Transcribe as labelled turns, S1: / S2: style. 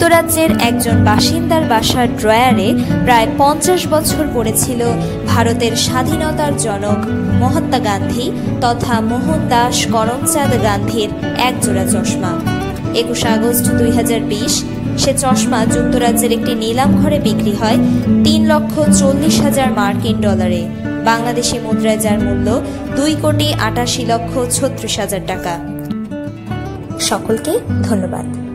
S1: যুক্তরাজ্যের একজন বাসিন্দার বাসার ড্রয়ারে প্রায় 50 বছর পড়েছিল ভারতের স্বাধীনতার জনক মহাত্মা গান্ধী তথা মোহনদাস করমচাঁদ গান্ধীর একজোড়া চশমা। 21 আগস্ট 2020 সে চশমা যুক্তরাজ্যের একটি নিলাম ঘরে বিক্রি হয় 3,40,000 মার্কিন ডলারে, বাংলাদেশি মুদ্রায় যার মূল্য 2,88,36,000 টাকা। সকলকে ধন্যবাদ।